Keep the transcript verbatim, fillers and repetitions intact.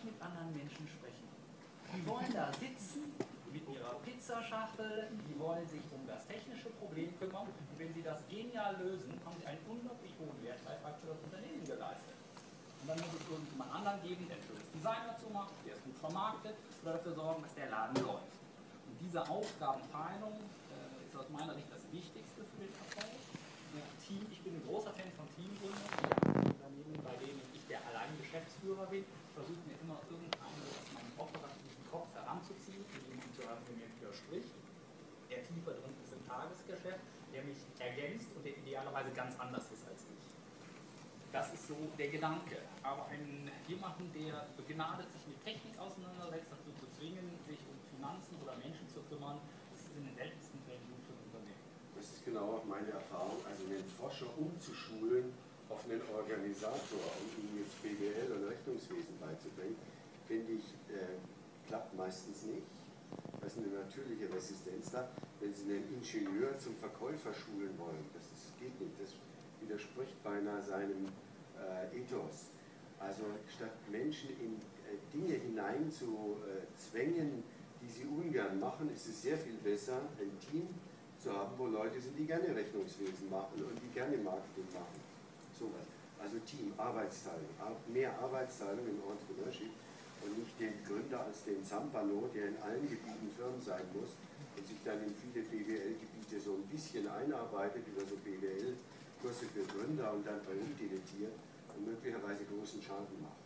nicht mit anderen Menschen sprechen. Die wollen da sitzen mit ihrer Pizzaschachtel, die wollen sich um das technische Problem kümmern und wenn sie das genial lösen, haben sie einen unglaublich hohen Wertbeitrag für das Unternehmen geleistet. Und dann muss es irgendjemand anderen geben, der ein schönes Design dazu macht, der es gut vermarktet oder dafür sorgen, dass der Laden läuft. Und diese Aufgabenteilung äh, ist aus meiner Sicht das Wichtigste für den Erfolg. Ja, Team, ich bin ein großer Fan von Teamgründung. Unternehmen, bei denen ich der allein Geschäftsführer bin, versuche mir immer irgendeinen aus meinem operativen Kopf heranzuziehen, jemanden zu haben, der mir widerspricht, der tiefer drin ist im Tagesgeschäft, der mich ergänzt und der idealerweise ganz anders ist als ich. Das ist so der Gedanke. Aber einen, jemanden, der begnadet sich mit Technik auseinandersetzt, dazu zu zwingen, sich um Finanzen oder Menschen zu kümmern, das ist in den seltensten Fällen gut für ein Unternehmen. Das ist genau auch meine Erfahrung, also den Forscher umzuschulen auf einen Organisator, um ihm jetzt B W L und Rechnungswesen beizubringen, finde ich, äh, klappt meistens nicht. Da ist eine natürliche Resistenz da. Wenn Sie einen Ingenieur zum Verkäufer schulen wollen, das ist, geht nicht, das widerspricht beinahe seinem äh, Ethos. Also statt Menschen in äh, Dinge hinein zu äh, zwängen, die sie ungern machen, ist es sehr viel besser, ein Team zu haben, wo Leute sind, die gerne Rechnungswesen machen und die gerne Marketing machen. Sowas. Also Team, Arbeitsteilung, mehr Arbeitsteilung im Entrepreneurship und nicht den Gründer als den Zampano, der in allen Gebieten Firmen sein muss und sich dann in viele B W L-Gebiete so ein bisschen einarbeitet über so B W L-Kurse für Gründer und dann bei uns dilettiert und möglicherweise großen Schaden macht.